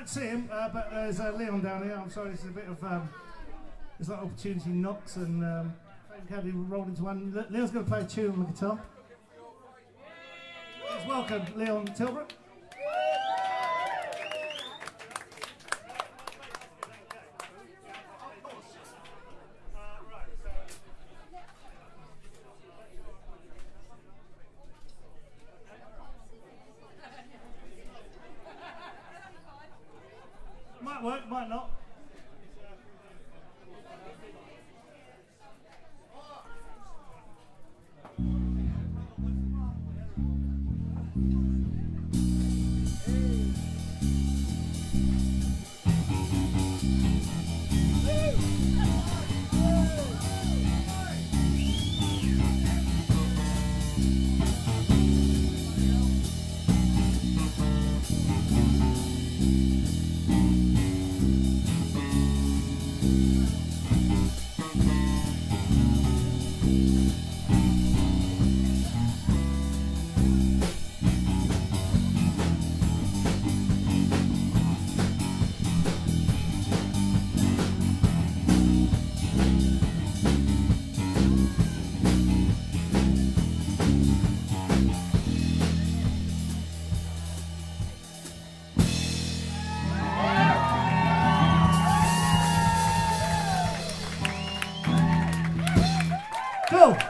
don't see him, but there's Leon down here. I'm sorry, this is a bit of there's like opportunity knocks and Caddy rolled into one. Leon's going to play a tune on the guitar. Let's welcome Gleen Tilbrook. Might work, might not. Cool.